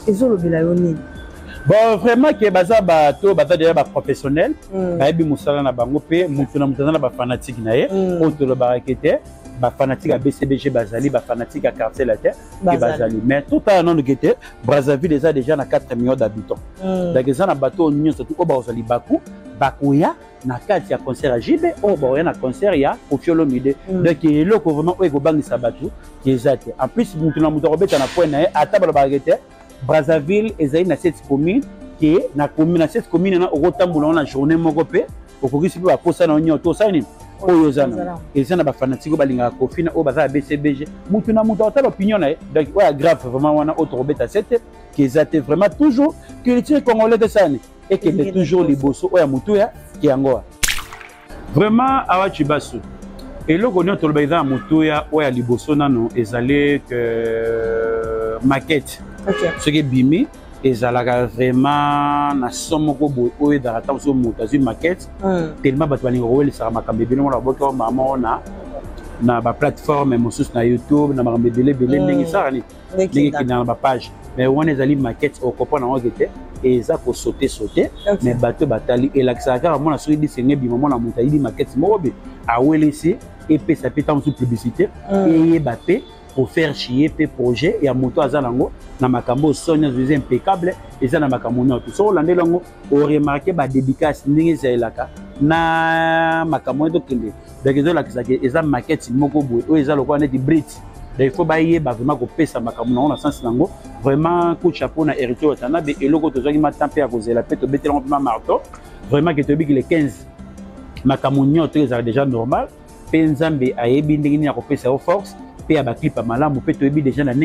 ezolobela yo nini? Bon, vraiment que baza bato baza déjà ba professionnel, ba yebi musala na bango pe mutu na mutana ba fanatique na ye, auto le barakete, ba fanatique à BCBG bazali, ba fanatique à quartier la terre, et bazali. Mais tout à non gete, Brazzaville déjà na 4 millions d'habitants. Donc ça na bateau union surtout au bazali Bakou, Bakuya na kati ya concert à Jibe, au ba na concert ya Ofiolomide. Donc il est vraiment o bang sabatu qui ezate. En plus mutu na mutu robeta na point na ye ataba le barakete. Brazzaville ezali na 7 communes qui na commune na 7 communes na okotambola na journée moko pe okokisi pe ba posa na onyo to sani oyo zana ezana ba fanatique balinga kofina o baza BCBG mutu na mutu atala opinion na donc ouais grave vraiment wana autre robeta 7 qui ezate vraiment toujours culture congolais de sani et qui est toujours liboso oya mutu ya qui yango vraiment awa chibasu et le gonyo to lobeza mutu ya oya liboso nano ezale que maquette. Ce qui est bimi, et ça a vraiment na somme ko boy dans la temps sur montage maquette tellement batwani role ça ma kambebele on la boko maman na ba plateforme mosus na YouTube na makambebele belé ndenge ça ni ndenge ki na ba page mais on est allé maquette au copain na ngete et ça ko sauter mais bateau batali et la ça car moi na sur dit sengé bi maman na montagne di maquette mobe a welesi et puis ça peut être sous publicité et baté pour faire chier pe projet et à moto azalango na makambo sonia c'est impeccable et ça na makambo tout so landé lango o remarquer ba dédicace ndenge zelaka na makambo to kende donc ezo la kisake eza maquette moko boy o eza lokwa net brit il faut bailler ba vraiment ko pesa makambo na sens nango vraiment coup chapeau na héritier otana be eloko to zaki matampe à cause la pète to betelon ma marteau vraiment que to bi les 15 makambo nyoto eza déjà normal pe nzambe ayebi ndenge ni ya ko pesa au force pe ba clip malamu pe to ebi déjà na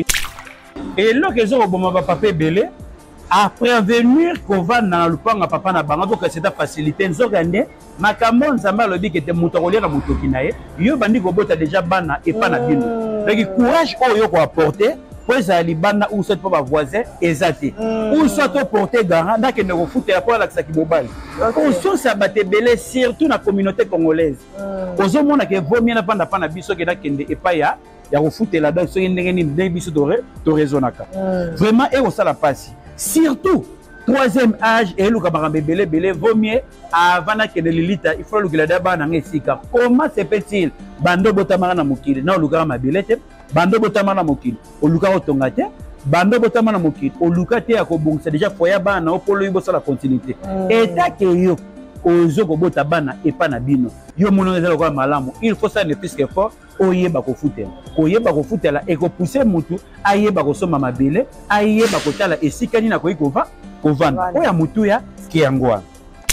et là que zo boma ba papa belé à prévenir qu'on va dans le panga papa na bango donc c'est ta facilité nzogande makambo nzamba lobi que te muto kolia na muto kinaye yo bandi ko bota déjà bana et pas na bino donc courage oyo ko apporter pour ça libana ou soit pas voisin ezati ou soit to porter garant na que ne ko foutre la pour la ki bobal on so ça baté belé surtout na communauté congolaise ozo mona que vaut mieux na panda pana biso que na kende et pas ya refouter là-dedans, ce qui raisonnaka. Vraiment, et ça la passe. Surtout, troisième âge, et le camarade belé, vaut mieux avant que l'élite, il faut que la daba n'ait sika. Comment se fait-il? Bando botamana na mokili, non, le gars m'a belete, bando botamana mokili, au luka otongate, bando botamana mokili, au luka te à kobong, c'est déjà foya bana, au polo la continuité. Et ta que yo, aux bota bana et pas na bino. Yo mono ezalo kwa malamu, il faut ça ne plus que fort. Oyeba ko futela et ko pousser mutu ayeba ko soma mabele ayeba ko tala esikani na ko vendre oya mutu ya kiangwa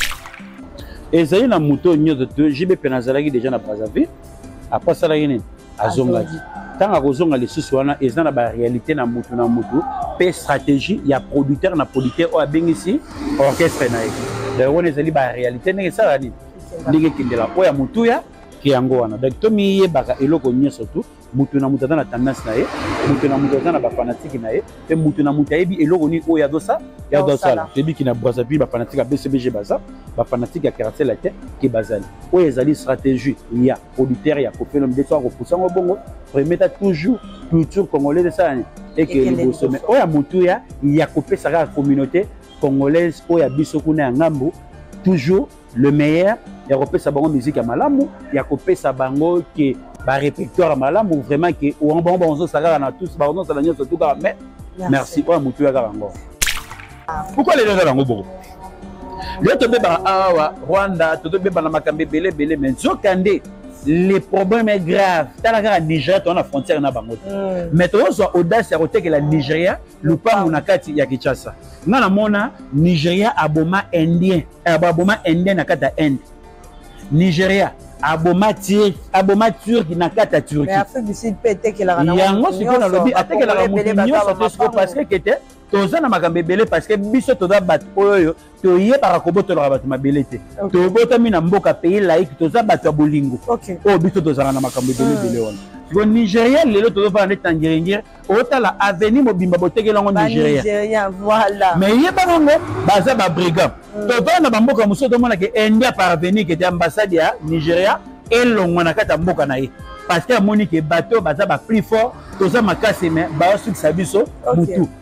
ezali na mutu nyoto to jibe penazalaki déjà na Brazzaville après ça la yene azongaki tanga ko zonga lisusu wana ezana na ba réalité na mutu pe stratégie ya producteur na producteur o abengisi orchestre na yeki de wona ezali ba réalité ndenge ça ni ndenge kindela oya mutu ya kiango wana donc to mi yebaka eloko nyeso tu mutu na mutata na tendance na ye mutu na mutata na ba fanatique na ye pe mutu na mutayebi eloko ni o ya dosa tebi ki na Brazzaville ba fanatique BCBG baza ba fanatique ya quartier la terre ki bazali o ezali stratégie ya producteur ya ko phénomène de soir ko poussango bongo remettre toujours culture congolaise de ça et que le sommet o ya mutu ya ko pesa ka communauté congolaise o ya biso kuna ya ngambo toujours le meilleur ya kopesa bango musique ya malamu ya kopesa bango ke ba répertoire malamu vraiment que on bonzo saka na tous ba on sala nyoso tout ka mais merci o mutu ya karango pourquoi les gens bango boko le to beba awa Rwanda to beba na makambe belé mais zokande les problèmes est grave tala ka Nigeria to na frontière na bango mais to zo audace ya koteke la Nigeria lupango na kati ya Kinshasa ngana mona Nigeria aboma indien na kata Inde Nigeria aboma turc na kata Turquie mais Afrique du Sud peut-être que la yango siko na lobi ateke la mutu parce que kete toza na makambe belé parce que biso toza bat oyo to yebaka kobotola bato mabele te to botami na mboka pays laïque toza bato bolingo o biso toza na makambe belé wana siko Nigeria lelo tozo pa na tangiringir otala avenir mobimba botekela ngo Nigeria voilà mais yebaka ngo baza ba brigand to pa na mboka muso to mona ke India parvenir ke ambassade ya Nigeria elongo na kata mboka na ye parce que amoni ke bato baza ba plus fort toza makasi mais ba sukisa biso mutu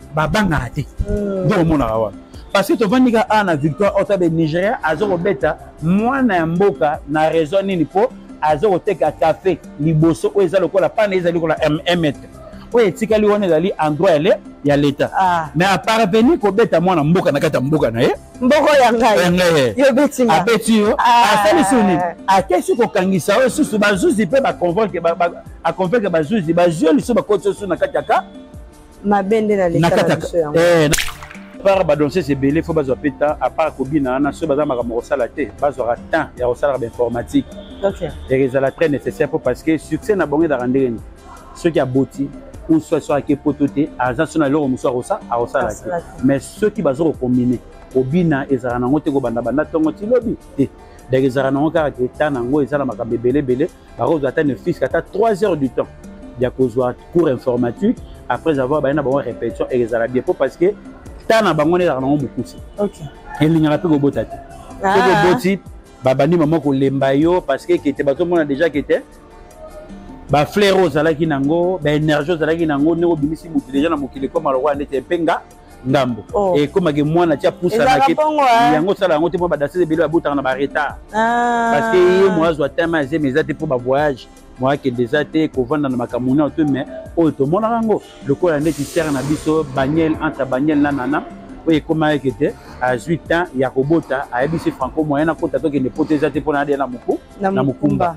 babanga te donc omonaka wana parce que tovandika a na victoire otabe Nigeria azo kobeta mwana ya mboka na raison nini po azo koteka café liboso oyo eza lokola pana ezali lokola mm oyo etikali wana ezali endroit ya leta mais aparvenir kobeta mwana mboka na kati ya mboka na ye mboko ya ngai yo betinga abeti yo asalisi nini akesi kokangisa oyo susu bazuzi mpe aconvaincre bazuzi bazwi liso bakoti osu na kati ya ka mabende na leta na biso yango par badonses ebele fo bazwa mpe temps à part kobina wana soki baza makambo kosala te bazwaka temps ya kosalaka bainformatique ezala très nécessaire po parce que succès na bango ezalaka ndenge nini soki aboti ou soit soki poto te aza so na eloko mosu akosala te mais soki baza kokombine kobina ezalaka nango te kobandabanda ntongo ti lobi te donc ezalaka nango kaka ke temps nango eza na makambo ebelebele bakozwa ata ne fiske ata 3 heures du temps ya kozwa cours informatique après avoir bayena bango répétition ezala bien po parce que temps na bango ezalaka nango mokuse elingaka mpe kobota te soki oboti babandi mama kolemba yo parce que kete bazomona déjà kete bafleur ozalaki nango baénergie ozalaki nango ndenge obimisi motu déjà na mokili ekoma lokola ndeti epenga ngambo ekomaki mwana tia pusanaki yango osala yango te mpo badanse ebele babotaka na baretard parce que ye moazwa teme azeme eza te mpo bavoyage moakende eza te kovanda na makambo nao te mais oyo tomonaka yango lokola ndeti sere na biso baniel entre baniel na nana oyo ekomaki te azwi temps ya kobota ayebisi franco moyen akota tokende poto eza te mpona adeya na mokumba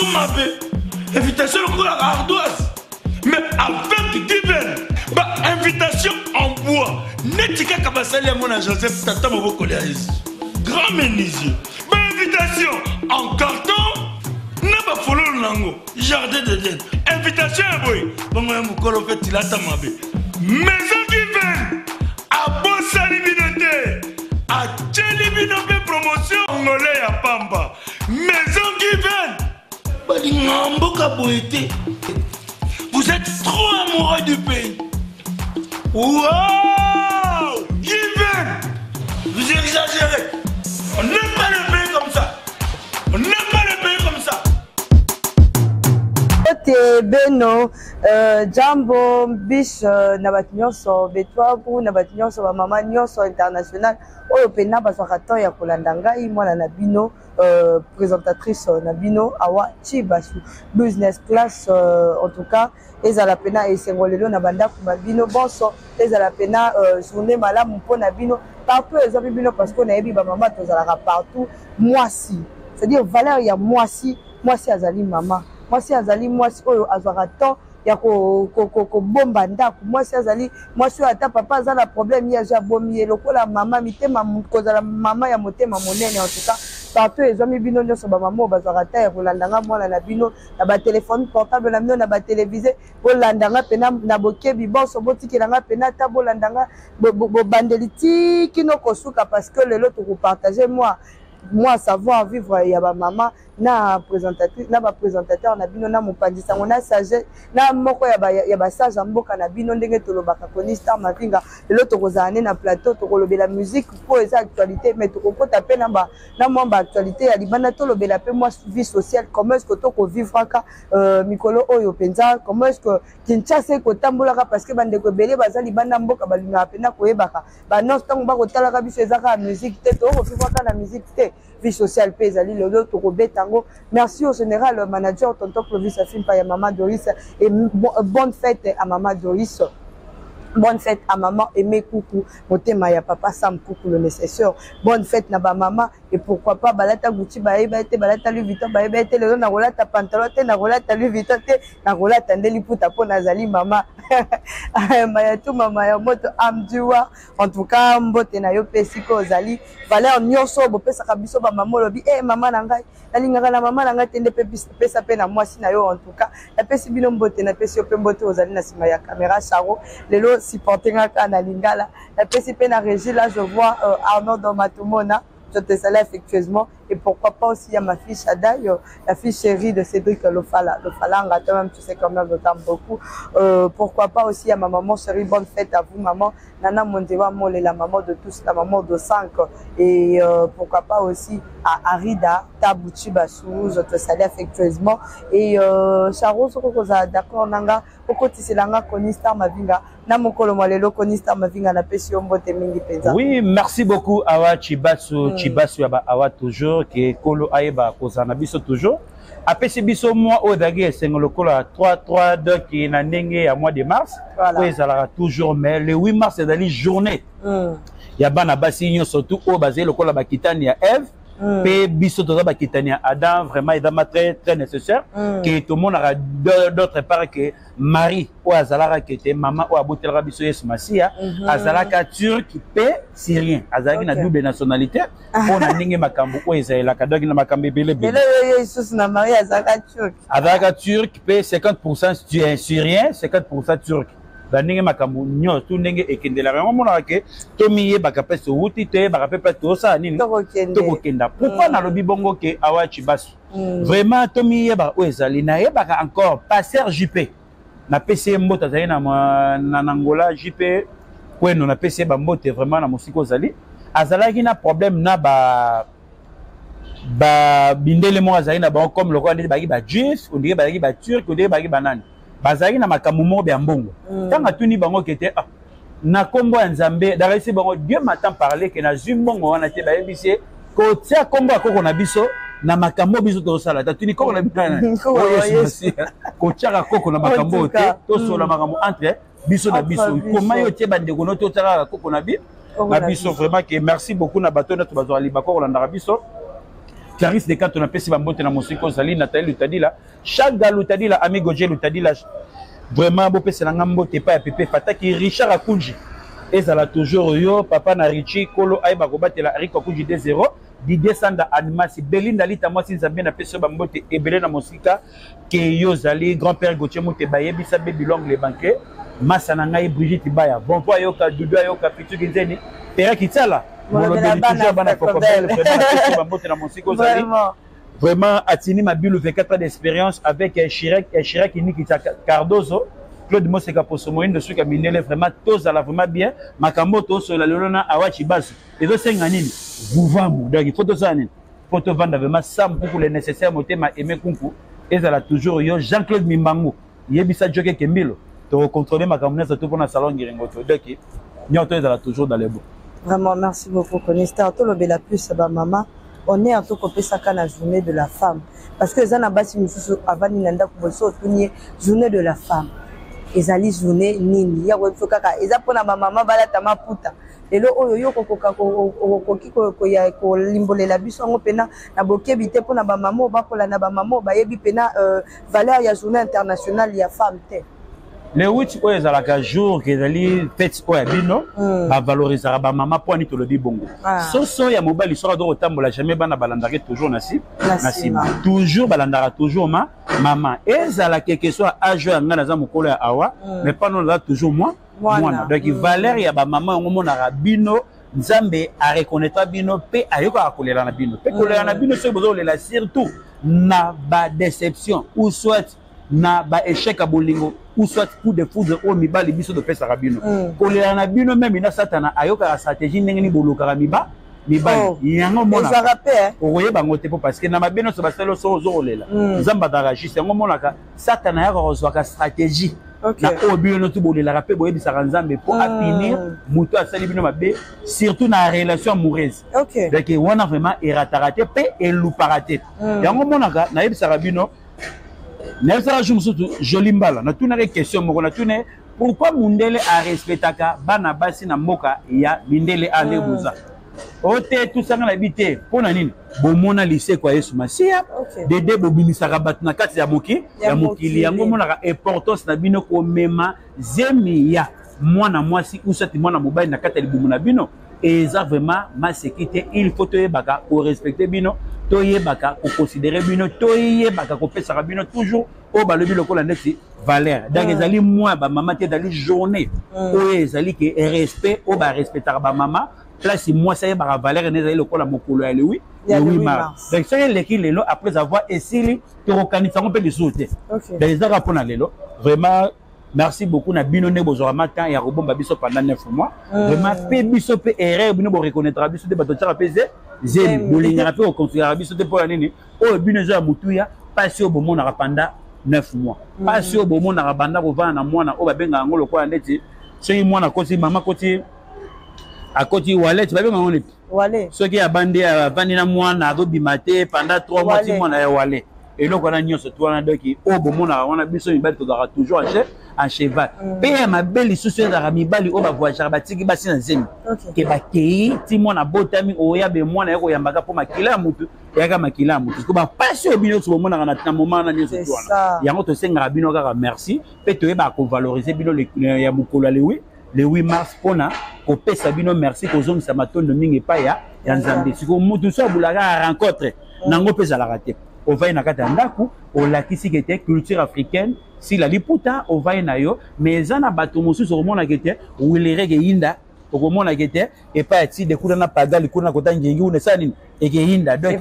invitation à ardoise, mais avec Given, invitation en bois. Netika Kabasali à mon Joseph Tata Moboko grand menuisier. Invitation en carton, n'a pas follow lango, jardin de den. Invitation à boy, bon moi mukolo fait il a tamabé. Maison Given, à Bossa Libinoté, à Tchelibinoté promotion angolais à Pamba. Maison Given. Vous êtes trop amoureux du pays. Wow! Given! Vous exagérez. On n'aime pas le pays comme ça. On n'aime pas le pays comme ça. Beno, Jambo, Bish, Nabat Nyonso, Betwabu, Nabat Nyonso, Mama Nyonso International, Opena, Baswakato, Yakolandanga, Imwana Nabino, présentatrice Nabino, Awa Chibasu, business class, en tout cas, et à la pena et Sengolelo, Nabanda, Kumabino, Bonso, et à la pena, journée malam, Mpo Nabino, partout, les amis Bino, parce qu'on a ébi, maman, tous à la partout, moi si. C'est-à-dire, valeur, il y a moi si Azali, maman. Moi si azali moi si oyo azwaka temps ya ko bomba ndako moi si azali moi si ata papa azala problème ya ja bomi lokola mama mitema kozala mama ya motema monene en tout cas partout ezami bino nyonso ba mama bazwaka temps ya kolandanga mwana na bino na ba téléphone portable na bino na ba télévisé bolandanga pena na bokebi bonso botikelanga pena ta bolandanga bandeli tikino kosuka parce que lelo to partager moi savoir vivre ya ba mama na présentatrice na ba présentateur na bino na mopandisa ngona sage na moko ya ba sage mboka na bino ndenge tolobaka koni star mavinga lelo tokozana na plateau tokolobela musique pour eza actualité mais tokokota pe na mwamba actualité ya libanda tolobela pe moi vie sociale comment est-ce que toko vivre ka mikolo oyo penza comment est-ce que Kinshasa ko tambolaka parce que bande ko belé baza libanda mboka balinga pena ko yebaka ba non tango ba ko talaka biso ezaka musique te to ko vivre ka na musique te vie sociale pe ezali lelo tokobetango. Merci au général manager tonton Clovis Afimpa ya maman Doris et bonne fête à maman Doris. Bonne fête à maman Aimé Coucou, motema ya papa Sam Coucou le nécessaire. Bonne fête na ba maman et pourquoi pas balata Gucci baebete balata Louis Vuitton baebete le na rolata pantalon te na rolata Louis Vuitton te na rolata ndeli puta po nazali mama. Maya tu mama ya moto amdiwa en tout cas mbote na yo pesiko ozali valeur nyonso bo pesa kabiso ba mama lobi mama na ngai nalingaka na mama na ngai tende pesa pe na mwasi na yo en tout cas na pesi bino mbote na pesi yo pe mbote ozali na sima ya caméra Charo lelo supporter ngaka na lingala na pesi pe na régie là je vois Arnaud dans Matumona je te salue affectueusement et pourquoi pas aussi à ma fille Shadaï, la fille chérie de Cédric Lofala. Lofala, toi-même, tu sais quand même, je t'aime beaucoup. Pourquoi pas aussi à ma maman chérie, bonne fête à vous, maman. Nana Mondewa Mole, la maman de tous, la maman de 5. Et pourquoi pas aussi à Arida, Tabouchi Bassou, je te salue affectueusement. Et Charo, d'accord, Nanga, okotiselanga Konistar Mavinga na mokolo malelo Konistar Mavinga na pesi mbote mingi penza. Oui, merci beaucoup Awa Chibasu Chibasu yaba Awa toujours que kolo ayeba kozana biso toujours. Apesi biso moi odagi esengo lokolo 3-3-2 qui na ndenge ya mois de mars. Voilà. Ezalaka toujours mais le 8 mars c'est la journée. Ya bana basi nyo surtout au basé lokolo bakitani ya Eve. Pe biso toza bakitani ya Adam vraiment est très nécessaire que tout le monde a d'autre part que Marie ou azalaka kete maman ou abotelaka biso Yesu Masia azalaka turc pe syrien azalaki na double nationalité on a ndenge makambo o ezalaka donc na makambo ebele bele Yesu na Marie azalaka turc pe 50% syrien 50% turc bandenge makambo nyo tu ndenge ekendela vraiment mona ke to miye baka pese wuti te baka pepe to sa nini to kokenda pourquoi na lobi bongo ke Awa Chibasu vraiment to miye ba o ezali na ye baka encore passer JP na PC mbota zali na Angola JP kweno na PC ba mbote vraiment na musiko zali azalaki na problème na ba bindele mo azali na ba comme lokwa ndeti ba juif on dirait ba turc on dirait ba nani bazali na makambo moko ya mbongo tanga tuni bango kete na kombo ya Nzambe darisi bango Dieu m'entend parler que na zumbongo wana te bayebise ko tia kombo akoko na biso na makambo biso to sala tatuni koko na bikana ko tia koko na makambo te to sola makambo entre biso na biso comment yo te bandeko no to tia koko na biso vraiment que merci beaucoup na bato na to bazwa libako kolanda biso Clarisse de quand on a pesi bambote na mosiko zali Nathalie Lutadila chaque gars Lutadila ami Goje Lutadila vraiment beau pesi na ngambote pa ya Pepe Fataki Richard Akunji ezala toujours yo papa na Richie Kolo ayeba ko batela Rico Akunji 2-0 Didier Sanda Animasi Belinda Lita moi Nzambe na pesi bambote ebele na mosika ke yo zali grand-père Gauthier Moute bayebisa baby long les banquets Massa na ngai Brigitte Baya bon po yoka Dudu yoka Pitu Kinzeni Pera Kitala vraiment Atini Mabilou 24 ans d'expérience avec Chirac Nikita Cardozo Claude Moseka Posomoine de ceux qui a miné vraiment tous à la vraiment bien Makamoto sur la Lona Awa Chibasu et deux cinganini vous vamos donc il faut tous années faut te vendre vraiment ça pour les nécessaires moté ma aimé kunku et ça là toujours yo Jean-Claude Mimbango yebisa joke kembilo to contrôler Makamona surtout pour na salon Ngirengoto donc nyoto est là toujours dans les bons. Vraiment, merci beaucoup, Konistar. Tout le bel plus, maman. On est en tout cas ça la journée de la femme. Parce que les gens avant Nanda Kuboso, journée de la femme. Ils allaient journée nini. Il y a ils pour ma maman balatama puta. Et là, oyo ko limbole la biso ngo pena na bokebite pour na ba maman ba kola na ba maman ba yebi pena valeur ya journée internationale ya femme te. Le 8 oyo ezalaka jour que ezali fête oyo bino bavalorisaka bamama mpo ani tolobi bongo soso ya mobali soka do kotambola jamais bana balandaka toujours na nsima toujours balandaka toujours mama ezalaka ke soit age ya ngai naza mokolo ya Awa mais pano naza toujours mwana donc valeur ya bamama yango monaka bino Nzambe a reconnaître bino pe ayokaka kolela na bino pe kolela na bino soki bozokolela surtout na badéception ou soit na ba échec à bolingo ou soit coup de foudre au mibali biso de pesa rabino kolela na bino même na satana ayoka stratégie ndenge ni boloka mibali yango mona okoye bango te parce que na mabeno so baselo so ozolela nzamba daragis yango mona ka satana yaka kozwaka stratégie na obino no tu bolela rapé boye bisaka nzambe pour apinir muto asali bino mabe surtout na relation amoureuse donc wana vraiment eratarate pe eluparaté yango mona ka na yebisaka bino Nelsa Jumsutu Jolimbala na tuna question moko na tuna pourquoi Mundele a respectaka bana basi na mboka ya Mindele Alebuza ote tout ça na habité pona nini bomona lycée kwa Yesu Masia dede bobimisaka batu na kati ya mokili yango monaka importance na bino ko mema zemi ya mwana mwasi usati mwana mobali na kati ya libumu na bino eza vraiment ma sécurité il faut te baka ko respecter bino toye baka ko considérer bino toye baka ko pesa bino toujours au balobi lokola ndeti valeur donc ezali moi ba mama te dali journée o ezali ke respect o ba respecter ba mama place moi ça y ba valeur ezali lokola mokolo ya le 8 mars donc ça les qui lelo après avoir essayé to rekanisa ngo pe les autres donc ezaka pona lelo vraiment merci beaucoup na bino ne bozora matin ya robomba biso pendant 9 mois vraiment pe biso pe erreur bino bo reconnaître biso de bato tara peze zeli bolinga pe o construire biso de pour nini o bino zo ya mutuya passer au bomona pendant 9 mois pasi oyo bomonaka banda kovanda na mwana oyo babengaka yango lokola ndeti soki mwana akoti mama akoti wallet babengaka yango neti soki abandi avandi na mwana azobima te pendant 3 mois ti mwana ya wallet eloko wana nyonso to wana doki oyo bomonaka wana biso mibali tozalaka toujours en cheval mpe ya mabe lisusu ezalaka mibali oyo bavoyageaka batiki basi na zemi ke bakei ti mwana botami oyabe mwana ya koyambaka mpo makila ya mutu eyaka makila ya mutu ko bapasi oyo bino nyonso bomonaka na moma wana nyonso to wana yango tosengaka bino kaka merci mpe toyebaka kovalorize bino ya mokolo ya le 8 mars mpona kopesa bino merci kozongisa matondo mingi epai ya nzambe siko mutu so abulaka ya rencontre nango mpe ezalaka te ovai na kati ya ndako olakisi kete culture africaine si la liputa ovai na yo mais eza na bato mosusu okomonaka ete wilereke yinda okomonaka ete epai ati dekuna na pagali kuna kota ngengi una esa nini ekeyinda donc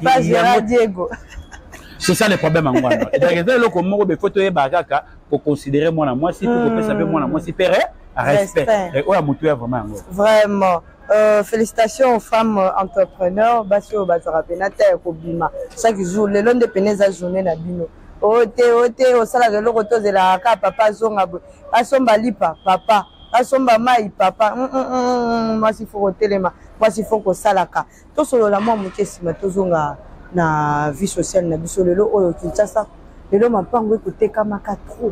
c'est ça le problème en Rwanda. Et donc le comment be faut toyeba kaka pour considérer mwana mwasi pour kopesa pe mwana mwasi pere respect. Et oya mutu vraiment ngo. Vraiment. Félicitations aux femmes entrepreneurs basio bazara penata ko bima. Chaque jour le long de peneza journée na bino. Ote osala ke loko tozela ka papa zonga asomba lipa papa asomba mai papa mwasi faut telema mwasi faut ko salaka. To solo la mwa mukesi ma tozonga na vie sociale na biso lelo oyo Kinshasa lelo mapango ekoteka maka trop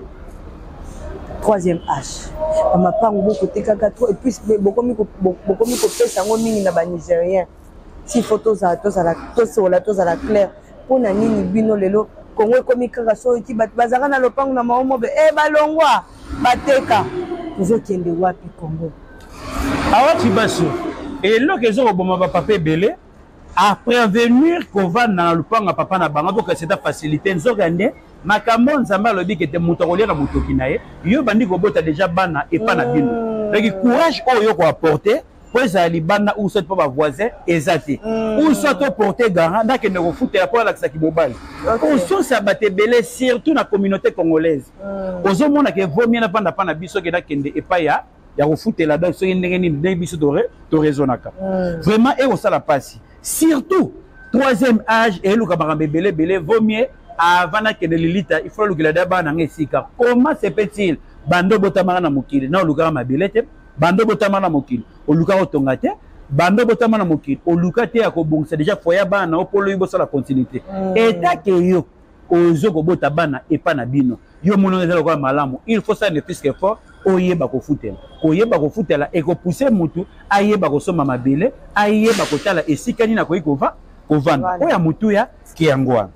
3e âge mapango bokoteka trop et puis bokomi kopesa ngo mingi na ba Nigérien si photos za tozala clair pona nini bino lelo Kongo ekomi kaka so eti bazaka na lopango na maomo be balongwa bateka tozokende wapi Kongo awati baso eloko ezokoboma bapapa ebele à prévenir qu'on va dans le pan à papa na bango que c'est ta facilité nzokande makambo nzamba lobi que te mutokolia na mutoki nae yo bandi ko bota déjà bana et pas na bino donc courage oyo ko apporter pour ça libana ou soit pas voisin ezati ou soit to porter garant na que ne ko fouter pour la saki mobile on so ça batte belé surtout na communauté congolaise ozo mona que vaut mieux na panda pana biso que na kende et pas ya ko fouter là donc so ndenge ni biso to raisonnaka vraiment et on ça la passe. Surtout, 3e âge, et le camarade belé, vaut mieux avant que de l'élite, il faut le gars d'abord dans sika. Comment se peut-il? Bando botamana na mokili, non le gars ma belete, bando botamana mokili, au luka otongate, bando botamana mokili, au luka te akobong, c'est déjà foya bana, au polo ibo sur la continuité. Et ta que yo, ozo ko bota bana et pas na bino. Yo mono ezalo kwa malamu, il faut ça ne plus que fort. Oyeba ko futela et ko pousser mutu ayeba ko soma mabele ayeba ko tala esikani na ko ikova kovanda oya mutu ya kiangwa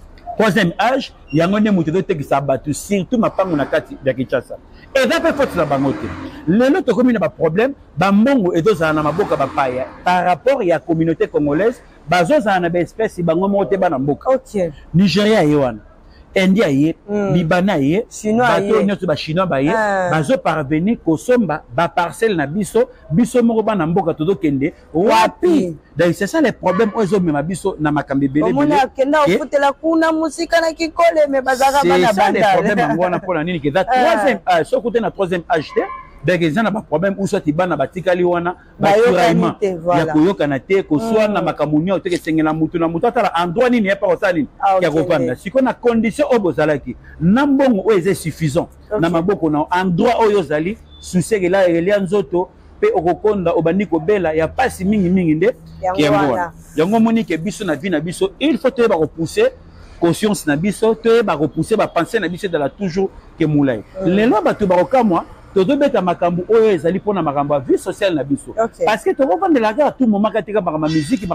3e âge yango ne mutu dote ki sabatu surtout mapango na kati ya Kinshasa et va pe faut la bangote lelo to komi na ba problème ba mbongo ezoza na maboka ba paya par rapport ya communauté congolaise bazoza na ba espèce bango mote bana mboka OK Nigeria yewana India ye, Libana ye, bato nyoto ba Chinois ba ye, bazo parvenir ko somba ba parcelle na biso moko ba na mboka todo kende wapi. Donc c'est ça le problème ozo mema biso na makambe belé. Omona kenda ofutela kuna musika na kikole me bazaka bana banda. C'est ça le problème ngwana pona nini ke za 3e âge, so côté na 3e âge te. Donc ils ont un problème où soit ibana batikali wana baturaillement ya koyokana te ko soit na makamunyo te ke sengela mutu na mutu atala endroit nini ya pa osali ya kopanda siko na condition obozalaki na mbongo o est suffisant na maboko na endroit oyo zali suseke la elia nzoto pe okokonda obandi ko bela ya pasi mingi nde kiangwa yango moni ke biso na vie na biso il faut te ba repousser conscience na biso te ba repousser ba penser na biso de la toujours ke moulay lelo bato ba okamwa todo beta makambu oyo ezali pona makambu vie sociale na biso parce que to vendre la gare tout moment katika makamba musique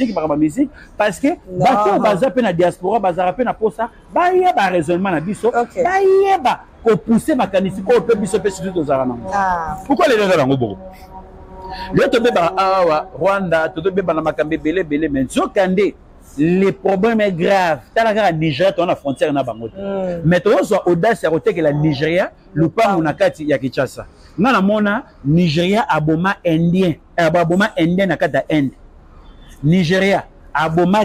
parce que bato baza pe na diaspora baza pe na posa ba ya ba raisonnement na biso ba yeba ko pousser makanisi ko pe biso pe surtout tozala nango pourquoi les gens bango boko le to beba awa Rwanda to beba na makambe belé mais zokande les problèmes est grave. T'as la guerre Nigeria, tu as la frontière na bango. Mais tu as audace à côté que la Nigeria, le pas mon akati ya Kinshasa. Nga na mona Nigeria aboma indien, aboma indien na kata Inde. Nigeria aboma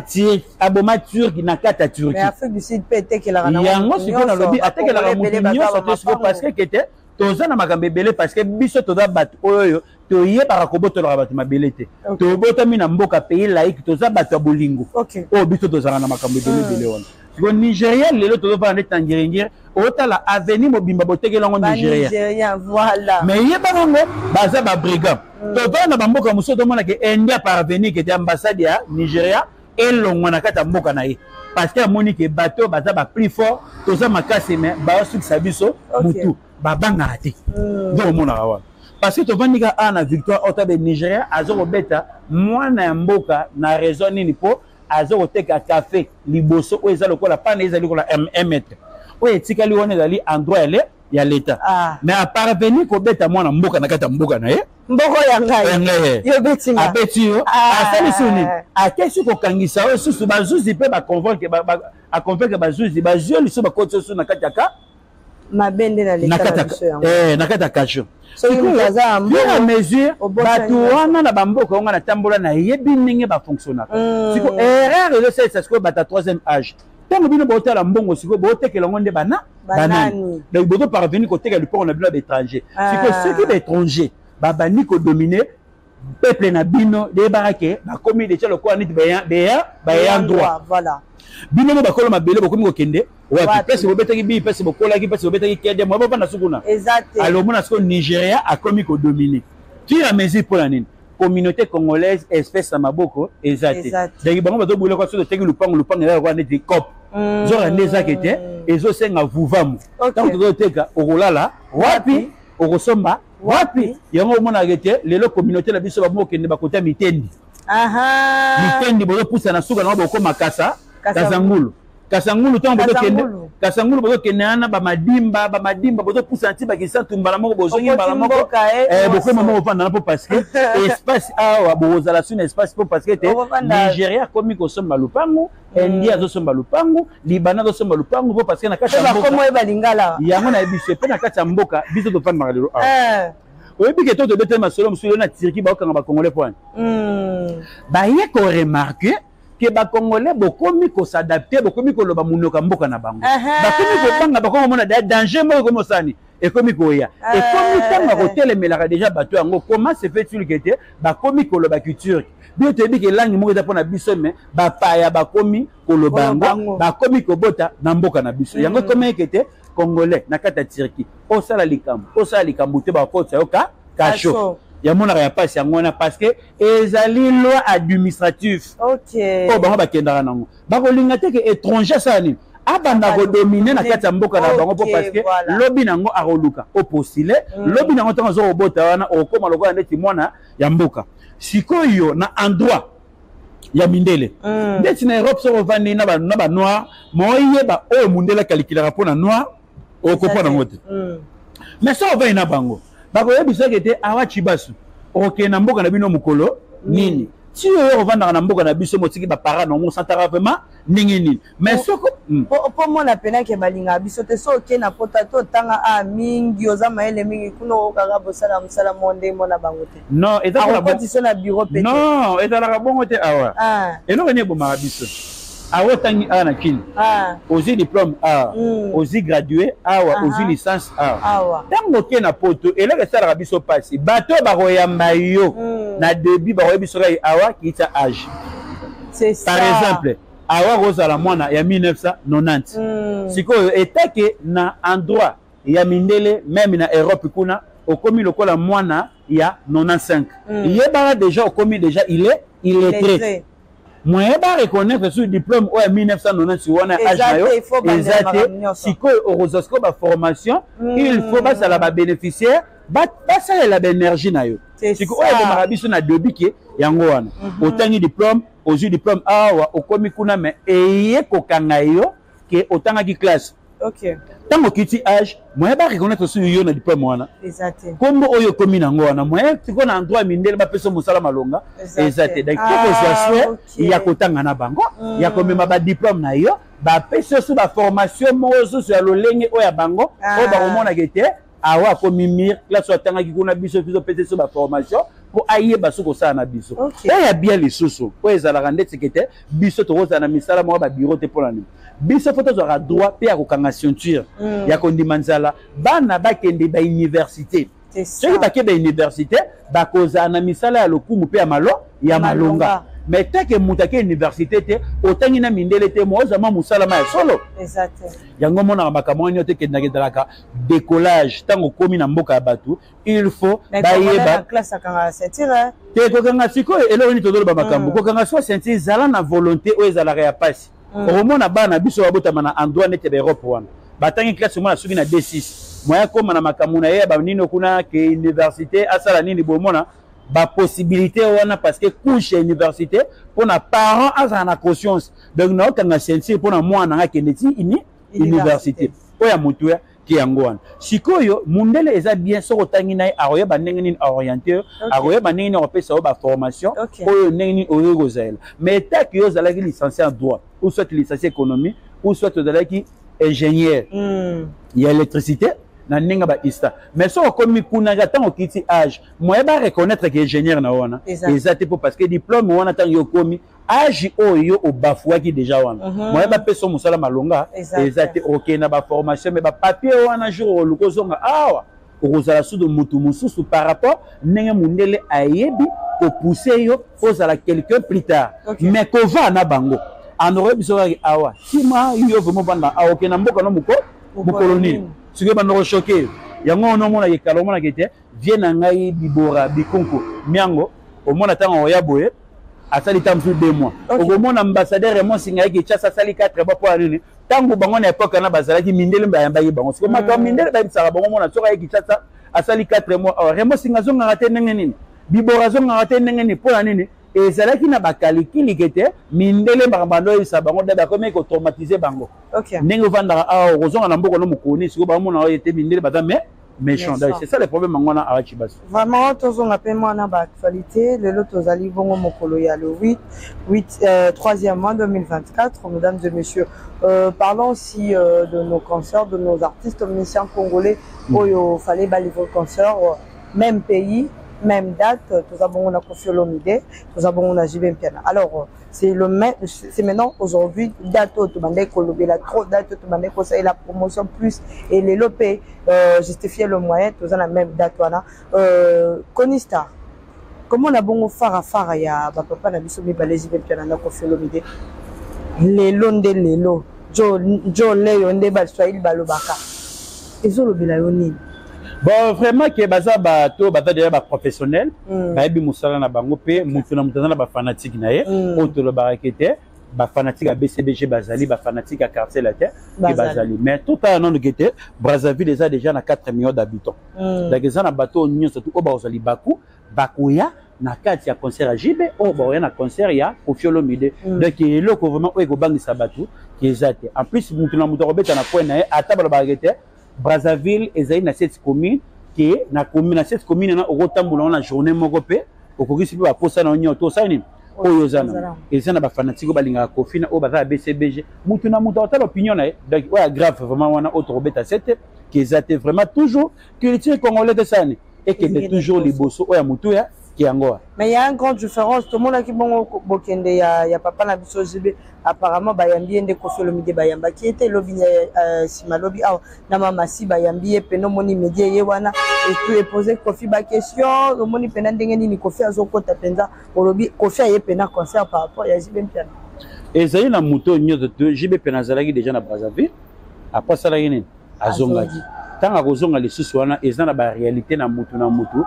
turc na kata Turquie. Mais Afrique du Sud peut-être que la yango siko na lobi ateke la mutinyo so parce que était toza na makambe belé parce que biso toza bat oyo toye para kobotola bato mabele te to botami na mboka pays laïque toza bato bolingo o biso toza na makambe belé wana siko Nigeria lelo tozovanda nde tangiringiri otala avenir mobimba botekelango Nigeria voilà mais yeba bango baza babrigand tovanda bamboka mosusu tomona ke India parvenir kete ambassade ya Nigeria elongwa na kati ya mboka na ye parce que amoni ke bato baza ba plus fort toza makasi me baosukisa biso mutu babangaka te nde omonaka wana parce que tovandika a na victoire otabe Nigeria aza kobeta mwana ya mboka na raison nini mpo aza koteka café liboso oyo eza lokola pana ezali lokola 1 mètre oyo etikali wana ezali endroit ya leta mais aparvenir kobeta mwana mboka na kati ya mboka na ye mboko ya ngai yo betinga abeti yo asali suni akesi kokangisa oyo susu bazuzi mpe aconvaincre bazuzi bazwi liso bakoti osu na kati ya ka mabende na leta na kati ya kasho à mesure bato wana na bamboka onga na tambola na yebi ndenge bafonctionnaka siko erreur ezosalisa sikoyo bata 3e âge ntango bino botala mbongo sikoyo botekela ngo nde banani donc bozo parvenir koteka lipoko na bino ya baétranger sikoyo soki baétranger babandi kodomine peuple na bino deyebaka ke bakomi deja lokola neti bayan droit bino mo bakolo mabele bokomi kokende wapi pesi bobetaki bi pesi bokolaki pesi bobetaki kede mo bavanda sukuna alors mona siko Nigeria akomi kodomine tira mesure mpona nini communauté congolaise espèce ya maboko eza te donc bango bazobula kwa soki oteki lupango eza lokola neti cope zoka nde ezaki te ezosenga vuvamu ntango tozoteka okolala wapi okosomba wapi yango omonaka te lelo communauté na biso bamokende bakota mitendi mitendi bozopusa na suka nango bokoma kasangulu ntango bozokende wana bamadimba bozopusa na ti bakisa mbala moko bozongi mbala moko bokoma moko ofanda na mpo parce que espace awa bokozala su na espace mpo parce que te Nigeria akomi kosomba lupango India azosomba lupango Libana azosomba lupango mpo parce que na kati ya mboka yango na biso mpe na kati ya mboka biso tofandaka lelo awa oyebi ke to tobeteli masolo mosusu na Turquie baokanga bakongolais poani baye koremarke ke bakongolais bokomi kosadapte bokomi koloba munoko mboka na bango bakomi kobanga bakomi mona danger moko ekomi osani ekomi koya ekomi ntango kotelemelaka deja bato yango comment se fait-il ke te bakomi koloba culture bio toyebi ke langi moko eza mpona biso me bapaya bakomi koloba yango bakomi kobota na mboka na biso yango ekomi eke te congolais na kati ya Turquie osala likambo te bakotisa yo kasho yamonaka ya pasi yango wana parce que ezali loi administratif oyo bango bakendaka nango bakolinga te ke étranger asala nini abanda kodomine na kati ya mboka na bango mpo parce que lobi nango akoluka opostile lobi nango ntango azokobota wana okokoma lokola ndeti mwana ya mboka sikoyo na endroit ya mindele ndeti na Europe soko ovandi na banoir mooyeba oyo mundele akalikilaka mpo na noir okopa nango te mais so ovandi na bango bakoyebisaki te awa Chibasu okokende na mboka na bino mokolo nini ti oyo ovandaka na mboka na biso motiki bapara nango osantaka vraiment ndenge nini mais soko mpo mona penake balingaka biso te so okende na pota to otanga mingi oza mayele mingi kuna okokaka bosala mosala mo nde mona bango te non akokotiso na bureau pe non ezalaka bongo te awa eloko nini ebomaka biso awa otangi awa na kini ozwi diplôme awa ozwi gradué awa ozwi licence awa ntango okende na poto eloko esalaka biso mpasi bato bakoyamba yo na début bakoyebisaka awa kiita age par exemple awa kozala mwana ya 1990 sikoyo etake na endroit ya mindele meme na Europe kuna okomi lokola mwana ya 95 yebaka deja okomi deja il est illettré moyen ba reconnaître sur diplôme oya 1990 wana âge na yo eza te sikoyo okozwa sikoyo baformation il faut basala babénéficiaire basalela baénergie na yo sikoyo oyo ebomaka biso na début ke yango wana otangi diplôme ozwi diplôme awa okomi kuna me eye kokanga yo ke otangaki classe ntango okiti age moyen ba reconnaître sur yo na diplôme wana kombo oyo okomi nango wana moyen sikoyo na endroit mindele bapesa mosala malonga eza te donc tokozwa soin ya kotanga na bango ya komema badiplôme na yo bapesa oso baformation moko osusu ya lolenge oyo ya bango oyo bakomonaka te awa akomi mire classe oyo atangaki kuna biso tozopesa so baformation mpo ayeba soki osala na biso oyo ya bia lisusu oyo ezalaka ndeti ke biso tokozala na misala moko babiro te mpona nini biso fo tozwaka droit mpe ya kokanga ceinture ya kondima nzala bana bakende bauniversité soki bake bauniversité bakozala na misala ya lokumu mpe ya malonga mais tant que mutake université te otangi na mindele te mo zama musala ma solo exact yango mona makambo nyote ke ndaketala décollage tango komi na mboka batu il faut bayeba classe akanga ceinture te ko kanga siko elo ni todolo ba makambo ko kanga so ceinture zala na volonté o ezala ya passe omona bana biso babotama na endroit nete ba Europe wana batangi classe mona suki na D6 moya koma na makambo na ye ba nino kuna ke université asala nini bomona ba possibilité wana parce que couche université pour na parents azana na conscience donc na kanga ceinture pour na mwana nga keneti université oya mutuya ki yango wana sikoyo mundele eza bien soko tangi na aroye ba ndenge nini orienté aroye ba ndenge nini opesa ba formation oyo ndenge nini oyo gozaela mais ta ki yo zalaki licencié en droit ou soit licencié économie ou soit zalaki ingénieur ya électricité na ninga ba ista mais so comme kuna ga tango kiti âge moi ba reconnaître que ingénieur na wana exact pour parce que diplôme wana tango yo komi âge oyo o bafwa ki déjà wana moi ba peso musala malonga exact OK na ba formation mais ba papier wana jour luko zonga awa okozala sudo mutu mususu par rapport ndenge mundele ayebi ko pousser yo ozala quelqu'un plus tard mais ko va na bango en aurait besoin awa kima yo vraiment banda OK na mboka no muko mukoloni ce que bando choqué yango on mona ke kalo mona kete vient na ngai bibora bikonko miango o mona tanga oya boye asali tam sur 2 mois o mona ambassadeur Raymond Singa ki chasa sali 4 ba pour nini tango bango na époque na bazalaki mindele mba yamba bango ce que maka mindele ba bisaka bango mona soka ki chasa asali 4 mois Raymond Singa zonga raté ndenge nini bibora zonga raté ndenge nini pour nini et zalaki na bakalikili kete mindele mbambando isa bango da comme ko traumatiser bango ndenge vanda a rozonga na mboko no mukoni siko ba mona oyete mindele bata mais méchant c'est ça le problème ngwana a chibas vraiment tozonga pe mona ba actualité le lot tozali bongo mokolo ya le 3e mois 2024 mesdames et messieurs parlons aussi de nos concerts de nos artistes musiciens congolais oyo fallait ba livrer concert même pays même date, nous avons on a Koffi Olomide, nous avons on a JB Mpiana. Alors c'est maintenant aujourd'hui date tout mandé kolobé la trop date tout mandé conseil la promotion plus et les lopé justifier le moyen tous la même date voilà Konistar. Comment on a bon fara ya papa na biso mi balé JB Mpiana na Koffi Olomide. Les londe les lo jo le yonde ba Swahili balobaka. Ezolo bila yoni. Bon vraiment que baza bato bata déjà ba professionnel ba bi musala na bango pe mutu na mutana na ba fanatique na ye oto le barakete ba fanatique a BCBG bazali ba fanatique a quartier la terre bazali mais tout à non gete Brazzaville déjà na 4 millions d'habitants donc ça na bato nyo surtout o ba ozali bakuya na kati ya concert à JB o ba na concert ya Koffi Olomide donc eloko vraiment o ego bangisa bato qui ezate en plus mutu na mutu robeta na point na ye ata ba barakete Brazzaville ezali na cette commune qui na commune na cette commune na okotambola na journée moko pe okokisi pe ba posa na nyoto sani oyo zana ezana ba fanatique balinga Koffi na o baza BCBG mutu na mutu otala opinion na donc oya grave vraiment wana autre robeta cette qui ezate vraiment toujours culture congolaise de sani et qui est toujours liboso oya mutu ya Kiangoa. Mais il y a une grande différence. Tout le monde qui bon bokende ya papa na biso jibe apparemment bayambi ende Koffi Olomide bayamba qui était lobby sima lobby na mama si bayambi peno moni media ye wana et puis poser Koffi ba question le moni pena ndenge ni Koffi azokota penza lobby Koffi aye pena concert par rapport ya jibe mpiana. Et ça y na muto nyoto jibe pena zalaki déjà na Brazzaville après ça la yene azongaki. Tant à kozonga les sous wana ezana na ba réalité na mutu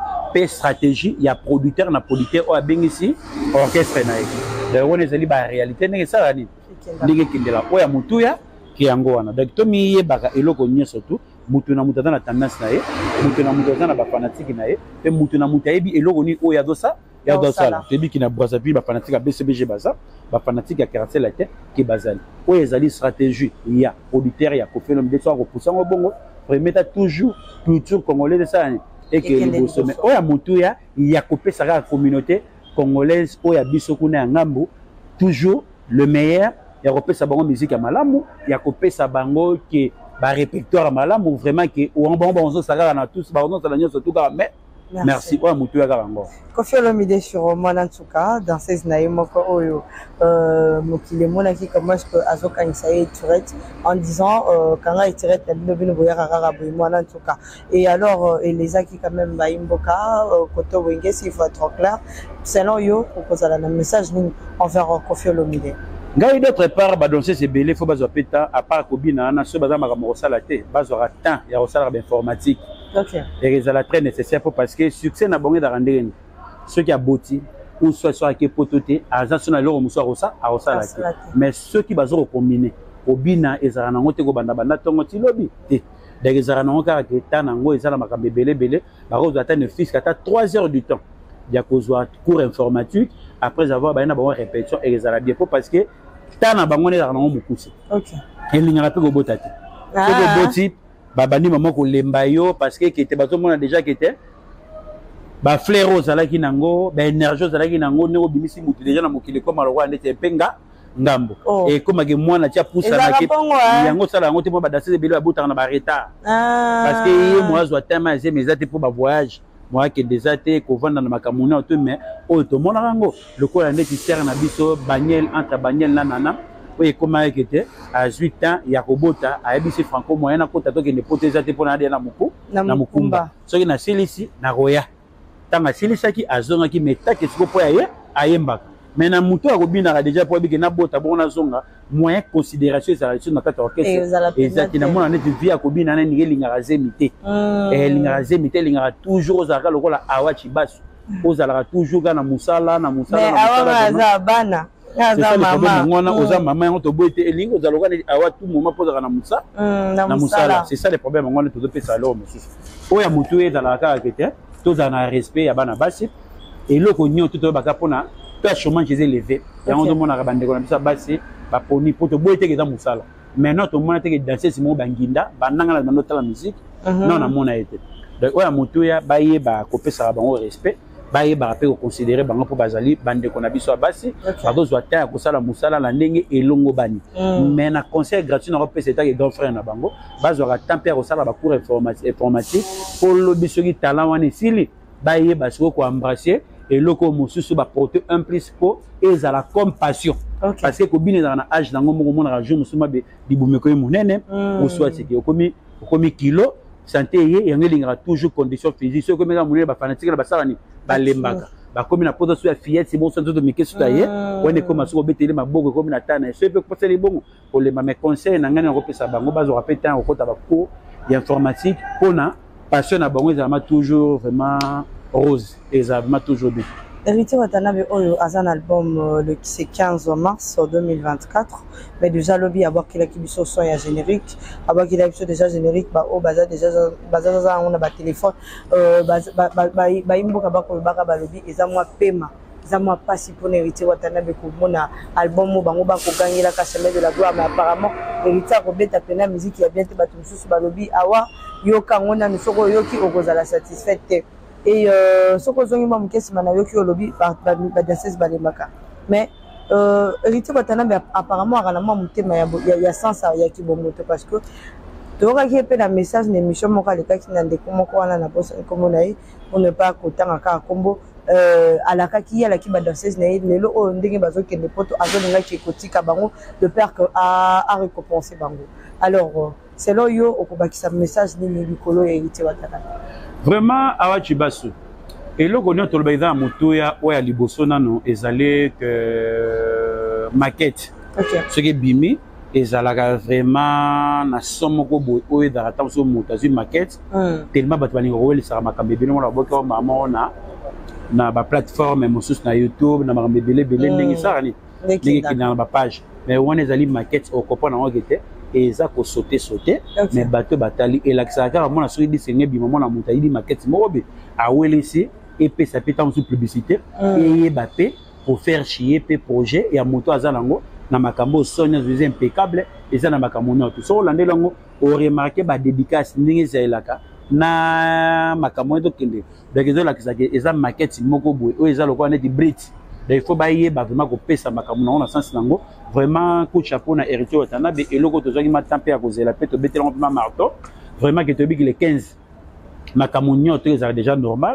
pe stratégie ya producteur na producteur o abengisi orchestre na yeki donc on ezali ba réalité ndenge sala ni ndenge kindela o ya mutu ya ki yango wana donc to mi yebaka eloko nyeso tu mutu na mutu na tendance na ye mutu na mutu na ba fanatique na ye pe mutu na mutu yebi eloko ni o ya dosa ya dosala tebi ki na Brazzaville ba fanatique ya BCBG baza ba fanatique ya quartier la terre ki bazali o ezali stratégie ya producteur ya Koffi Olomide so ko pousser ngo bongo remettre toujours culture congolaise de ça et que le sommet oya mutuya ya kopé sa communauté congolaise oya biso kuna ngambo toujours le meilleur ya kopé sa bango musique ya malamu ya kopé sa bango que ba répertoire malamu vraiment que on bon ça na tous ba on ça la surtout mais merci oya mutu ya kaka ngo Koffi Olomide sur Mwana Nsuka danseuse na ye moko oyo mokili emonaki comment est-ce que azokangisa ye Tourette en disant kanga Tourette na bino bino boyaka kaka boye Mwana Nsuka et alors elezaki quand même bayimboka côté wenge s'il faut être clair selon yo okozala na message nini envers Koffi Olomide. ngai d'autre part badonseuse ebele fo bazwa pe temps à part kobina na so baza makambo kosala te bazwaka temps ya kosalaka bainformatique ezala très nécessaire po parce que succès na bango ezalaka ndenge nini soki aboti ou soit ake poto te aza so na eloko mosu akosala te mais soki bazokokombine kobina ezalaka nango te kobandabanda ntongo ti lobi te donc ezalaka nango kaka ke temps nango eza na makambo ebelebele bakozwa ata ne fiske ata 3 heures du temps ya kozwa cours informatique après avoir bayena bango répétition ezala bien po parce que temps na bango ezalaka nango mokuse elingaka mpe kobota te soki oboti babandi mama kolemba yo parce que kete bazomona déjà kete bafleur ozalaki nango baénergie ozalaki nango ndenge obimisi mutu déjà na mokili ekoma lokola ndeti mpe ngambo ekomaki mwana tia pusanaki yango osala yango te mpo badanseuse ebele babotaka na baretard parce que ye mo azwa teme azeme eza te mpo bavoyage mo akende eza te kovanda na makambo nao to mais oyo tomonaka yango lokola ndeti terre na biso baniel entre baniel na nana oyo ekomaki te à 8 ans ya kobota ayebisi franco moyen nakota tokende poto eza te mpo na adeya na mokumba soki nasilisi nakoya ntango asilisaki azongaki metaki siko mpo yaye ayembaka mais na moto akobinaka déjà mpo abike nabota bongo nazonga moyen considération ezalaka liso na kati ya orchestre ezaki namona neti vie akobina na ndenge elingaka zemi te elingaka zemi te elingaka toujours ozalaka lokola awa chibasu ozalaka toujours ka na mosala ngona oza mama yango toboyi te elingi ozala lokola awa tout moment mpo ozalaka na mosala c'est ça le problème ngona tozopesa eloko mosusu oyo ya motu ezalaka kaka te tozala na respect ya bana basi eloko nyonso toyebaka mpona to ya chômage eza élevé yango tomonaka bandeko na biso basi baponi mpo toboyi teke eza mosala maintenant tomona teke danseuse moko banginda bandangana bando otala musique non namona ye te donc oyo ya motu ya bayeba kopesaka bango respect bayebaka mpe koconsidere bango mpo bazali bandeko na biso ya basi bakozwa temps ya kosala mosala na ndenge elongo bani mais na conseil gratuit na kopesa etake grand frère na bango bazwaka temps mpe ya kosala bacours informatique mpo lobi soki talent wana esili bayeba sikoyo koembrasse eloko mosusu baporte un plus mpo ezala comme passion parce que kobina ezalaka na age nango moko omonaka jour mosusu mabe libumeko ye monene oswatiki okomi kilo santé ye yango elingaka toujours condition physique soki okomeka monene bafanatike na basalani balembaka bakomi na poto so ya fillette bonso nzoto mike suta ye wana ekoma soki obeteli maboko ekomi na tana ye so epe kopesela ebongo kolemba mais conseil na ngani nakopesa bango bazwaka mpe ntango kokota bacours ya informatique mpona passion na bango ezalama toujours vraiment rose ezala vraiment toujours bien. Héritier Watanabe Oyo a un album le 15 mars 2024 mais déjà lobby à voir qu'il a qui biso son ya générique à voir qu'il a déjà générique bah au bazar déjà bazar on a ba téléphone ba imboka ba ko ba lobby eza moi paiement eza moi pas pour Héritier Watanabe ko mona album bango ba ko gagner la chemin de la gloire mais apparemment Héritier ko beta pena musique ya bien te ba tout sous ba lobby awa yo kangona ni soko yo ki okozala satisfaite et ce que j'ai moi qu'est-ce que manayo qui au lobby par danseuse balemaka mais Héritier Watanabe apparemment à la moi mutema ya sens ya ki bomoto parce que donc qui peut un message une émission mon cas les cas qui n'a de comment quoi na boss comme on a on ne pas autant ka combo à la kaki ya la ki ba danseuse na lelo o ndenge bazo ke de poto azolinga ki kotika bango de père que a récompenser bango alors selon yo okobakisa message ni likolo ya Héritier Watanabe vraiment awa chibasu eloko nyo toloba eza motoya oya liboso nano ezali que maquette soki bimi ezalaka vraiment na somo ko boy oyo ezalaka ntango so moto azwi maquette tellement bato balingi kowelisaka makambo ebele mona baboki mama na baplateforme mosusu na YouTube na makambo ebelebele ndenge esaka nini ndenge ekendaka na bapage mais wana ezali maquette okopona yango te eza kosote mais bato batali elakisaka kaka mona soki disenge bima mona moto ayidi maquette moko be awelisi epesa mpe ntango mosusu publicité eyeba mpe pour faire chier mpe projet ya moto aza nango na makambo osonia eza impeccable eza na makambo nyonso soki olandeli yango oremarke badédicace ndenge ezalelaka na makambo tokende donc ezolakisaka eza maquette moko boye oyo eza lokola neti brit donc il faut bayeba vraiment kopesa makambo nango na sens nango vraiment coup de chapeau na Héritier Watanabe eloko tozwaki matampe mpe ya kozela mpe tobetelango mpe marteau vraiment ke tobiki le 15 makambo nyonso ezalaka déjà normal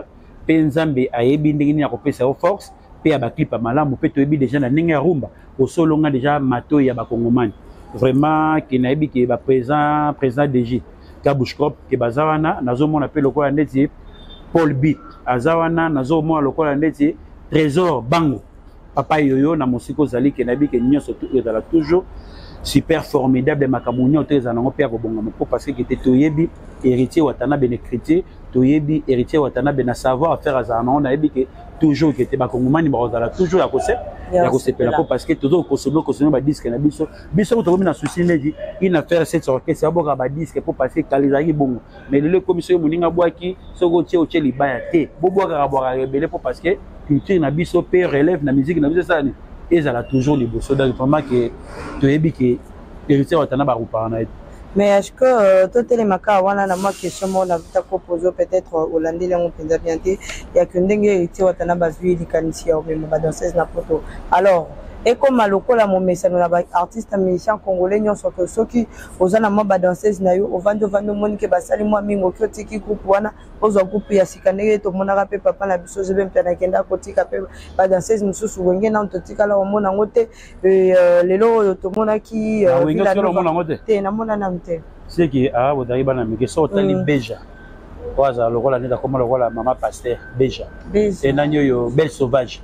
pe nzambe ayebi ndenge nini akopesa yo force pe ya baklipa malamu pe toyebi déjà na ndenge ya rumba osolonga déjà matoi ya bakongomani vraiment ke nayebi ke président DG Gabushkop ke baza wana nazomona pe lokola ndeti Paul Bit aza wana nazomona lokola ndeti Trésor Bango papa yoyo na mosiko zali ke nayebi ke nyonso ezala toujours super formidable makambo nyonso ezala nango pe ya kobongama po parce que te toyebi héritier watana bene chrétien toyebi héritier watana bena savoir faire azala nango nayebi ke toujours que te bakongomani bazala toujours ya kosepela po parce que toujours kosolo ba disque na biso ko tokomi na souci neji ina faire cette orchestre aboka ba disque po parce que kalizaki bongo mais le commission moninga bwaki soko tie otie libaya te bobwaka bwaka rebelle po parce que culture na biso pe relève na musique na biso ça ezala toujours liboso donc vraiment que toyebi que héritier watana ba rupa na mais est-ce que tout les maka wana na ma question on a proposé peut-être Hollande les on penza bien té ya que ndenge héritier watana bazui likanisi au même ba danseuse na poto alors et comme lokola mon message na ba artiste musicien congolais nyonso to soki ozana ma ba danseuse na yo ovando monike basali moi mingo kyotiki groupe wana ozo groupe ya sikandenge to monaka pe papa na biso zebe mpana kenda kotika pe ba danseuse mususu wenge na ntotika la omona ngote lelo to monaki te na mona na mte c'est que odari bana mike so tali beja waza lokola neta comme lokola mama pasteur beja et nanyo yo belle sauvage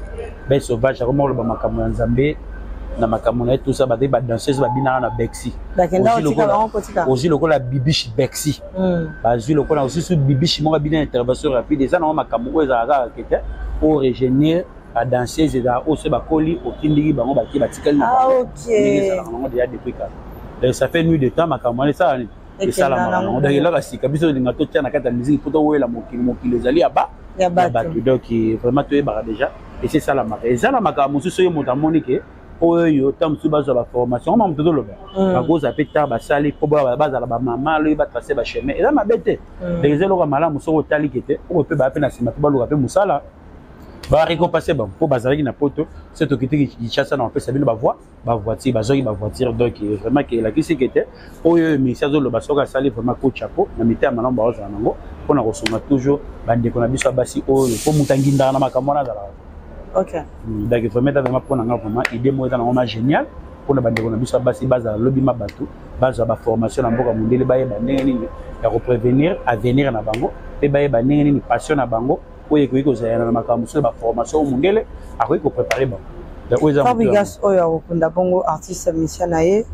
comme le makambo ya nzambe na makambo na tout ça ba danseuse ba bina na Bexi aussi lokola bibishi Bexi bazui lokola aussi bibishi mo bina intervention rapide ça na makambo ezaka kete pour régénérer la danseuse da aussi ba koli okindiki bango ba ki batikali na OK déjà depuis quand ça fait nuit de temps makambo ça et ça la on a là kasi kabiso ninga to tia na kata musique pour to wela mokili ezali aba donc vraiment to eba déjà et c'est ça la marque et ça la marque musu so yemota monique oyo tam su bazo ba formation ma mtoto loba ba goza peta ba sali ko ba baza la ba mama lo ba tracer ba chemin et là ma bête les zelo ka mala muso otali kete o pe ba pe na sima to ba lo ka pe musala ba récompenser ba po bazali na poto c'est to kiti ki chassa na pe sabino ba voiture ba zoki ba voiture donc vraiment que la kisi kete oyo ministère zo lo ba soka sali vraiment ko chapeau na mita mana ba oza nango pona ko songa toujours ba ndeko na biso basi oyo po mutanginda na makamona za OK. Donc il faut mettre vraiment idée moi dans vraiment génial pour la bande on a biso basi base lobby ma bateau base ba formation na mboka mundele ba yeba ndenge ya prévenir à venir na bango et ba yeba ndenge ni passion na bango oye ko iko za na makambo so ba formation mundele akoyi ko préparer bango donc oza Fabrigas oyo okunda bongo artiste musicien nae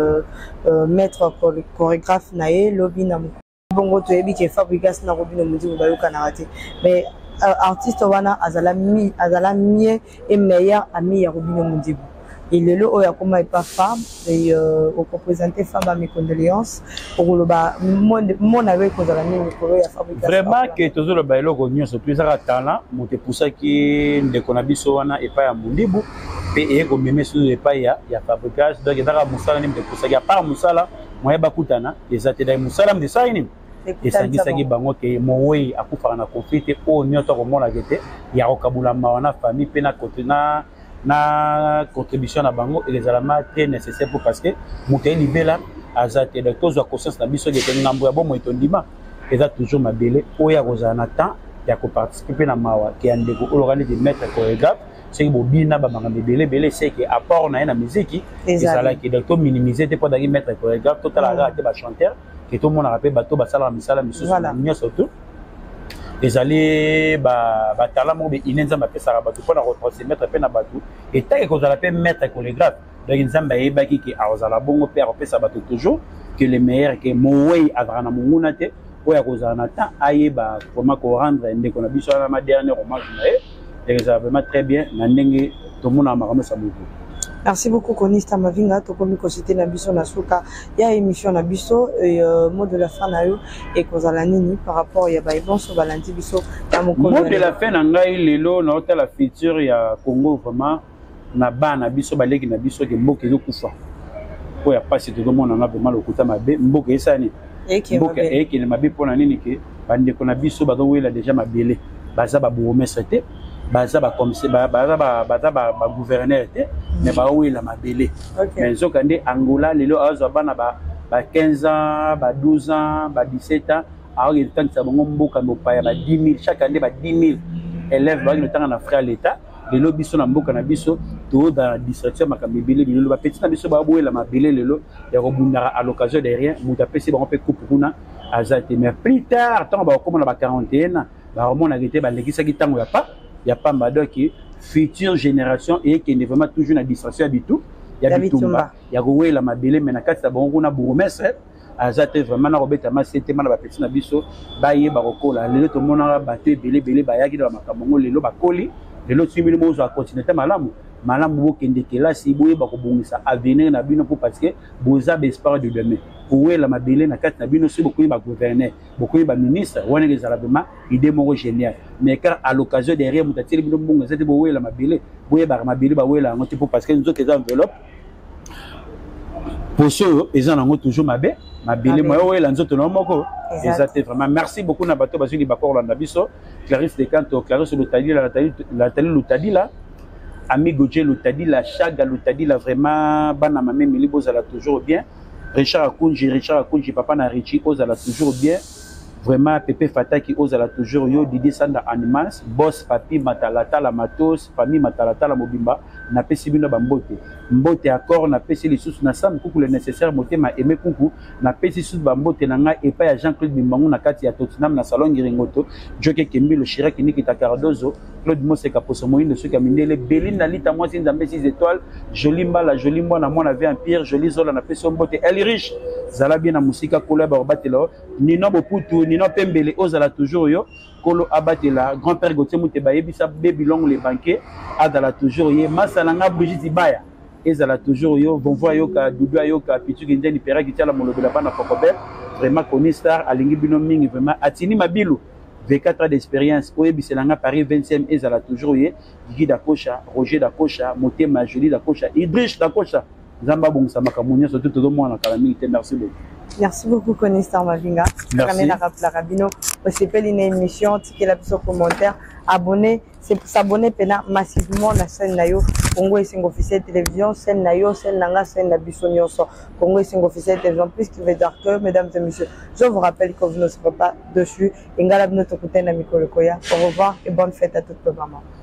maître chorégraphe nae lobby na bongo to yebi ke Fabrigas na robino mudi ba yoka na raté mais artiste wana azala mieux et meilleur ami ya Robino Mundibu. Il est là où il y a comme pas femme et au représenter femme à mes condoléances pour le bas mon avec aux amis Nicolas ya Fabrication. Vraiment que toujours le bailo gonyo so plus à talent monter pour ça qui de konabiso wana et pas ya Mundibu et ko meme sur et pas ya Fabrication donc dara musala ni pour ça ya pas musala moye bakutana ezate dai musala me ça ini esangisaki bango ke mowe akufaka na conflit o nyoto komona kete ya kokabula mawana famille pe na côté na contribution na bango ezalama très nécessaire pour parce que moto libela azate de tous conscience na biso ke ngambo ya bomo etondima eza toujours mabele o ya kozana na temps ya ko participer na mawa ke andeko olokani de mettre chorégraphe c'est que bina ba manga belé c'est que apport na musique ezala ke de to minimiser te pour d'aller mettre chorégraphe total à te ba chanteur que tout le monde a rappelé bateau basala misala misusu nyo surtout les allées ba talent mo be inenza ma pesa bateau pour na retransmettre pe na bateau et tant que vous allez mettre chorégraphe donc nzamba e baki ki azala bongo pe pesa bateau toujours que les meilleurs que mowe avana munguna te oya kozana ta ayeba comment ko rendre ndeko na biso na ma dernier hommage na et ça vraiment très bien na ndenge tout le monde a marama sa beaucoup. Merci beaucoup Konista Mavinga to komi ko cité na biso na suka ya émission na biso et mot de la fin na yo et kozala nini par rapport ya ba bon so balandi biso na mokolo mot de la fin na ngai lelo na hôtel la future ya Congo vraiment na bana biso baleki na biso ke mboka ezo kufa ko ya pasi to mona na vraiment lokuta mabe mboka esani mboka eke na mabe pona nini ke bande ko na biso bazo wela déjà mabele baza ba bourgmestre te baza ba commissaire baza ba gouverneur te mais ba wela mabele mais zokande Angola lelo azwa bana ba 15 ans ba 12 ans ba 17 ans alors il temps que ça bango mboka mopaya ba 10 000 chaque année ba 10 000 élèves ba le temps na frère l'état lelo biso na mboka na biso to dans distraction makambebele lelo ba petit na biso ba boela mabele lelo ya kobundara à l'occasion de rien mutapesi ba pe coupe kuna azate mais plus tard tant ba comme na ba 41 ba vraiment arrêté ba lekisa ki tango ya pas mbado ki future génération et qui est vraiment toujours na distraction du tout ya bitumba ya kowela mabele mais na kati ya bango kuna bourgmestre azate vraiment na robeta masete mana ba petit na biso ba yeba kokola lelo to mona bato ebele ba yaki na makambo lelo ba koli lelo timi mo zo continuer malamu bo kende kelasi boye ba ko bongisa avenir na bino pour parce que boza espoir de demain kowela mabele na kati na bino si beaucoup ba gouverner beaucoup ba ministre wana les alabema idée moko génial mais car à l'occasion derrière mutateli bino bonga zete bowela mabele boye ba mabele ba wela ngoti pour parce que nous autres enveloppe pour ceux ils en ont toujours mabele moi wela nzoto no moko exactement vraiment merci beaucoup na bato bazuli bakor la biso Clarisse de Canto Clarisse la tali là Ami Godje Lutadila, Chaga Lutadila, vraiment, Bana Mamé Milibo, ça toujours bien. Richard Akunji, Papa Narichi, ose la toujours bien. Vraiment, Pepe Fataki, ose la toujours yo, Didi Sanda Animals, Boss Papi Matalata, la Matos, Famille Matalata, la Mobimba, n'a pas si bien Bambote. Mbote accord, n'a pas si les sous, n'a sam, coucou le nécessaire, moté ma aimé coucou, n'a pas si sous Bambote, n'a et pas à Jean-Claude Bimbango, n'a kati à Tottenham, n'a salon Giringoto, Joke Kembi, le Chirac, Nikita Cardozo, Claude Moseka Posomoïne, ceux qui a miné les Béline, Nalita, moi, c'est dans 6 étoiles, Jolimba, la Jolimba, n'a moi, avait un pire, Jolie Zola, n'a pas son bote, elle est riche, Zala bien à Moussika, Kola, Barbatelo, Nino Boputu, Nino Pembele, Ozala toujours yo, Kolo Abatela, grand-père Gauthier Moutebaye, Bisa, Baby Long, les banquiers, Adala toujours yo, Masalanga, Brigitte Baya, Ezala toujours yo, Von Voyoka, Doudou Ayoka, Pitu Gendeni, Pera, qui tient la Molo de la Bana Kokobel, vraiment connu star, Alingi Binoming, vraiment, Atini Mabilou, V4 d'expérience, Oebi Selanga, Paris 20e, Ezala toujours yo, Guy Dakocha, Roger Dakocha, Motema, Jolie Dakocha, Idrish Dakocha, Zamba Bongsa Makamounia, surtout tout le monde en calamité, merci beaucoup. Merci beaucoup, Konistar Mavinga. Merci. C'est une émission, ticket la plus commentaire, abonner, c'est pour s'abonner massivement à la chaîne Nayo, Congo et Sing officiel télévision, scène Nayo, scène Nanga, scène Nabissonioso, Congo et Sing officiel télévision, plus qui veut dire que, mesdames et messieurs, je vous rappelle que vous ne serez pas dessus, Ingala notre côté Namiko Lekoya. Au revoir et bonne fête à toutes les mamans.